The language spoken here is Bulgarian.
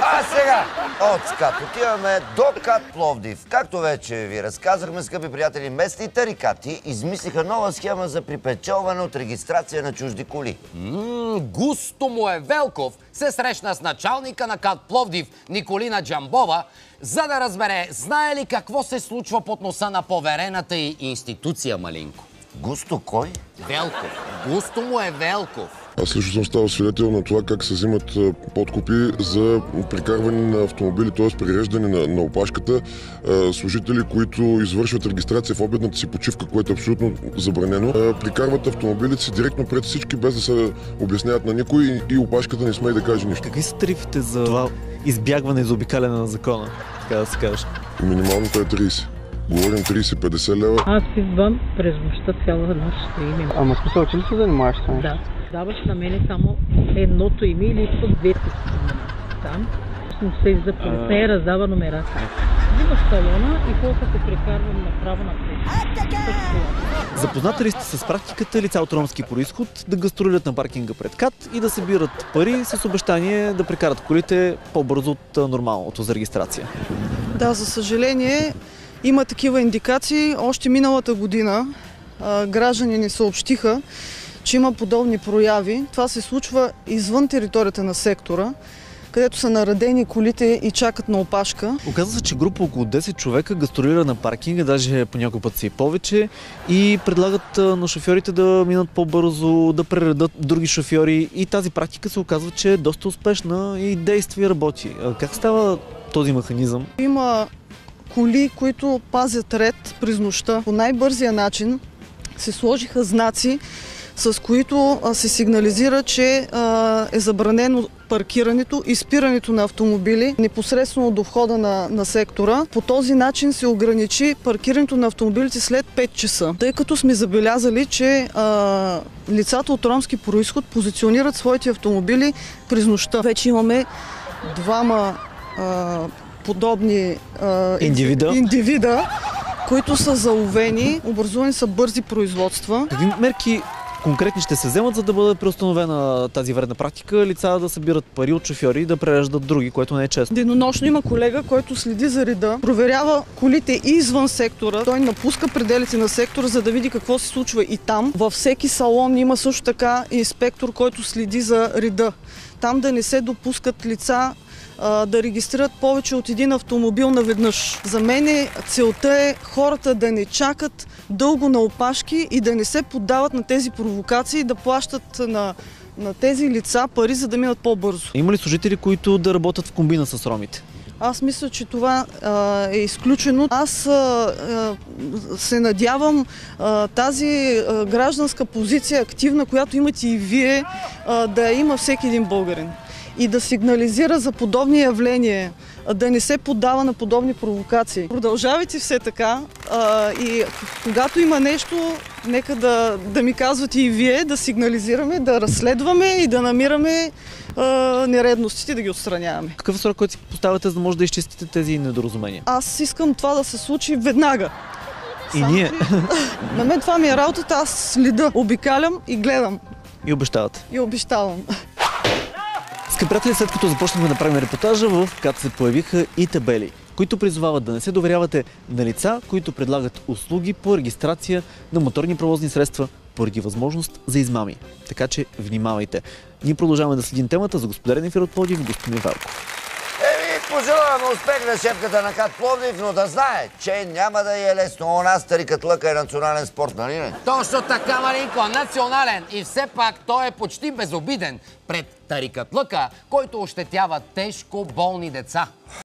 А сега, от СКАТ отиваме до КАТ Пловдив. Както вече ви разказахме, скъпи приятели, местни тарикати измислиха нова схема за припечелване от регистрация на чужди коли. Густо му е Велков се срещна с началника на КАТ Пловдив Николина Джамбова, за да разбере, знае ли какво се случва под носа на поверената й институция, Малинко. Густо кой? Велков. Густо му е Велков. Аз също съм ставал свидетел на това как се взимат подкупи за прикарване на автомобили, т.е. приреждане на опашката. Служители, които извършват регистрация в обедната си почивка, което е абсолютно забранено, прикарват автомобилите си директно пред всички, без да се обясняват на никой и опашката не смее да каже нищо. Какви са тарифите за това избягване и заобикаляне на закона, така да се каже? Минималното е 30. Говорим 30-50 лева. Аз идвам през нощта цяла нощ ще имам. Ама смисъл, че ли се занимаваш с това? Да. Даваш на мене само едното име или искат двете там. Се иззапълни. Не е раздава номерата. Взимаш талона и колко се прекарвам направо напред. Запознати ли сте с практиката лица от ромски происход да гастролират на паркинга пред КАТ и да събират пари с обещание да прекарат колите по-бързо от нормалното за регистрация? Да, за съжаление има такива индикации. Още миналата година граждани ни съобщиха, че има подобни прояви. Това се случва извън територията на сектора, където са наредени колите и чакат на опашка. Оказва се, че група около 10 човека гастролира на паркинга, даже по някой път са и повече, и предлагат на шофьорите да минат по-бързо, да прередат други шофьори, и тази практика се оказва, че е доста успешна и действа и работи. Как става този механизъм? Има коли, които пазят ред през нощта. По най-бързия начин се сложиха знаци, с които се сигнализира, че е забранено паркирането и спирането на автомобили непосредствено до входа на сектора. По този начин се ограничи паркирането на автомобилите след 5 часа. Тъй като сме забелязали, че лицата от ромски происход позиционират своите автомобили през нощта. Вече имаме двама подобни индивида, които са заловени, образувани са бързи производства. Какви мерки конкретни ще се вземат, за да бъде преустановена тази вредна практика, лица да събират пари от шофьори и да пререждат други, което не е честно? Денонощно има колега, който следи за реда, проверява колите и извън сектора. Той напуска пределите на сектора, за да види какво се случва и там. Във всеки салон има също така инспектор, който следи за реда. Там да не се допускат лица да регистрират повече от един автомобил наведнъж. За мен целта е хората да не чакат дълго на опашки и да не се поддават на тези провокации, да плащат на тези лица пари, за да минат по-бързо. Има ли служители, които да работят в комбина с ромите? Аз мисля, че това е изключено. Аз се надявам тази гражданска позиция, активна, която имате и вие, да я има всеки един българин. И да сигнализира за подобни явления, да не се поддава на подобни провокации. Продължавайте все така и когато има нещо, нека да ми казвате и вие, да сигнализираме, да разследваме и да намираме нередностите, да ги отстраняваме. Какъв срок, който си поставяте, за да може да изчистите тези недоразумения? Аз искам това да се случи веднага. И ние. На мен това ми е работата, аз следа, обикалям и гледам. И обещавате. И обещавам. Скъпи приятели, след като започнахме да правим репортажа, в КАТ се появиха и табели, които призовават да не се доверявате на лица, които предлагат услуги по регистрация на моторни превозни средства поради възможност за измами. Така че внимавайте. Ние продължаваме да следим темата за господарен ефир от Пловдив, господин Велков. Пожелаваме успех на шефката на КАТ Пловдив, но да знае, че няма да е лесно. У нас тарикатлъка е национален спорт, нали не? Точно така, Малинко, национален. И все пак той е почти безобиден пред тарикатлъка, който ощетява тежко болни деца.